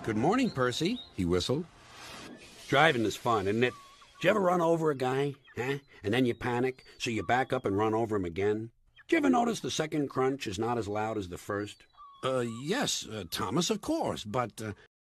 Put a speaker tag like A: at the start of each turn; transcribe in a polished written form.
A: Good morning, Percy, he whistled. Driving is fun, isn't it? Did you ever run over a guy, huh? And then you panic, so you back up and run over him again? Did you ever notice the second crunch is not as loud as the first?
B: Yes, Thomas, of course, but,